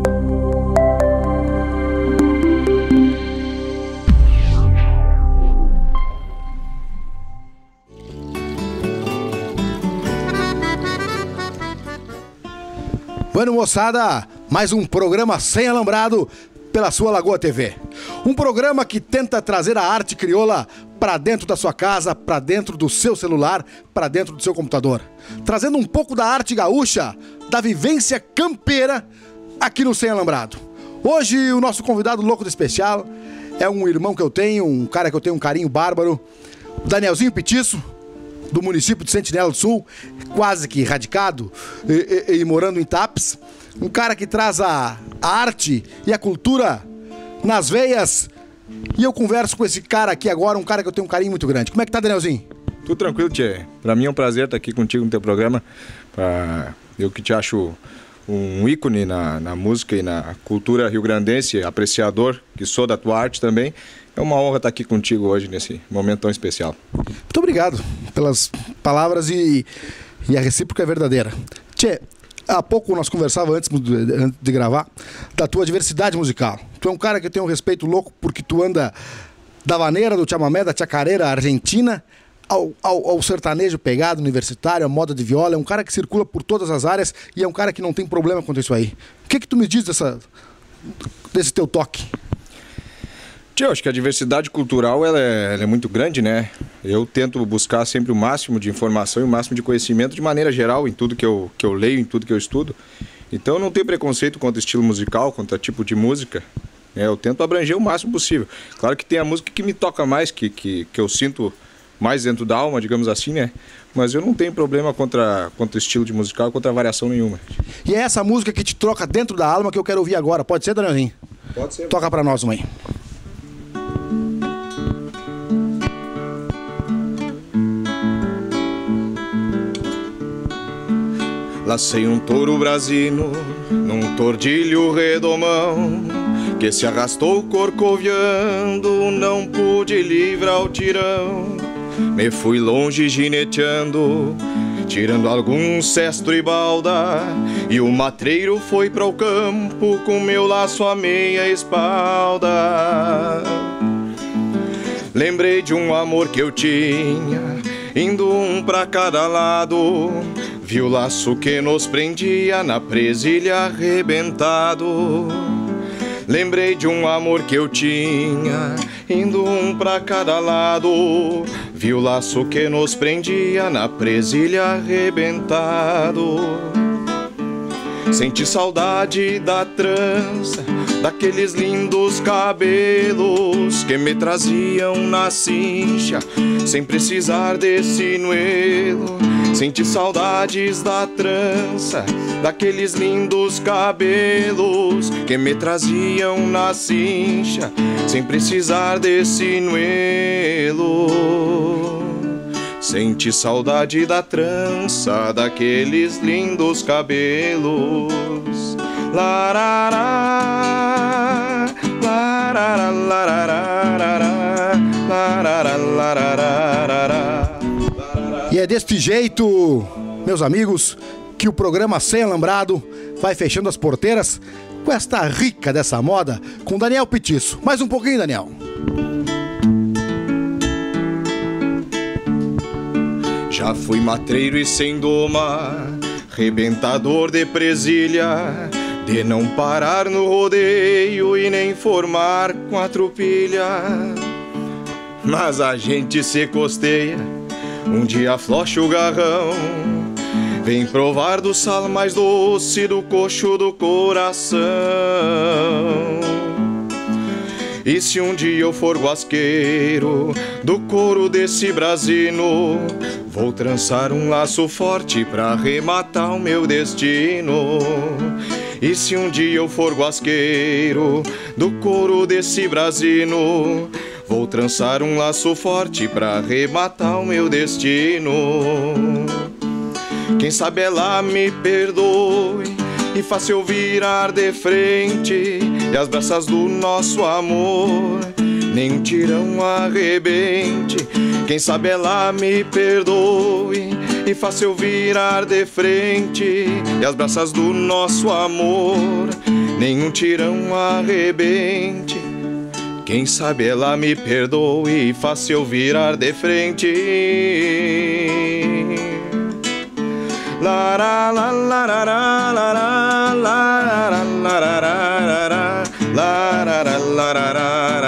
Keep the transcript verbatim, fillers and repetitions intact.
Bueno, moçada, mais um programa Sem Alambrado pela sua Lagoa T V. Um programa que tenta trazer a arte crioula para dentro da sua casa, para dentro do seu celular, para dentro do seu computador. Trazendo um pouco da arte gaúcha, da vivência campeira aqui no Sem Alambrado. Hoje o nosso convidado louco do especial é um irmão que eu tenho, um cara que eu tenho um carinho bárbaro, Danielzinho Pitiço, do município de Sentinela do Sul, quase que radicado e, e, e morando em Tapes. Um cara que traz a, a arte e a cultura nas veias. E eu converso com esse cara aqui agora, um cara que eu tenho um carinho muito grande. Como é que tá, Danielzinho? Tudo tranquilo, tchê. Pra mim é um prazer estar aqui contigo no teu programa. Pra... Eu que te acho um ícone na, na música e na cultura rio-grandense, apreciador, que sou da tua arte também. É uma honra estar aqui contigo hoje, nesse momento tão especial. Muito obrigado pelas palavras e, e a recíproca é verdadeira. Tchê, há pouco nós conversávamos antes de, antes de gravar da tua diversidade musical. Tu é um cara que tem um respeito louco porque tu anda da vaneira, do chamamé, da chacareira argentina ao, ao, ao sertanejo pegado, universitário, a moda de viola. É um cara que circula por todas as áreas e é um cara que não tem problema quanto a isso aí. O que que tu me diz dessa, desse teu toque? Eu acho que a diversidade cultural ela é, ela é muito grande, né? Eu tento buscar sempre o máximo de informação e o máximo de conhecimento de maneira geral em tudo que eu, que eu leio, em tudo que eu estudo. Então eu não tenho preconceito contra estilo musical, contra tipo de música. Né? Eu tento abranger o máximo possível. Claro que tem a música que me toca mais, que, que, que eu sinto mais dentro da alma, digamos assim, né? Mas eu não tenho problema contra, contra estilo de musical, contra variação nenhuma. E é essa música que te troca dentro da alma que eu quero ouvir agora. Pode ser, Danielzinho? Pode ser. Toca pra nós, mãe. Lacei um touro brasino num tordilho redomão que se arrastou corcoviando, não pude livrar o tirão. Me fui longe gineteando, tirando algum cestro e balda, e o matreiro foi para o campo com meu laço à meia espalda. Lembrei de um amor que eu tinha, indo um pra cada lado. Vi o laço que nos prendia na presilha arrebentado. Lembrei de um amor que eu tinha, indo um pra cada lado. Vi o laço que nos prendia na presilha arrebentado. Senti saudade da trança, daqueles lindos cabelos que me traziam na cincha, sem precisar de sinuelo. Senti saudades da trança, daqueles lindos cabelos que me traziam na cincha, sem precisar de sinuelo. Senti saudade da trança, daqueles lindos cabelos. Larará, larará, larará, larará, larará. E é deste jeito, meus amigos, que o programa Sem Alambrado vai fechando as porteiras com esta rica dessa moda com Daniel Pitiço. Mais um pouquinho, Daniel. Já fui matreiro e sem doma, rebentador de presilha, de não parar no rodeio e nem formar quatro pilhas. Mas a gente se costeia, um dia aflocha o garrão, vem provar do sal mais doce do coxo do coração. E se um dia eu for guasqueiro do couro desse brasino, vou trançar um laço forte pra arrematar o meu destino. E se um dia eu for guasqueiro do couro desse brasino, vou trançar um laço forte pra arrematar o meu destino. Quem sabe ela me perdoe e faça eu virar de frente, e as braças do nosso amor nem um tirão arrebente. Quem sabe ela me perdoe e faça eu virar de frente, e as braças do nosso amor nenhum tirão arrebente. Quem sabe ela me perdoe e faça eu virar de frente. Lara la la la la la la la la la la la la la la la la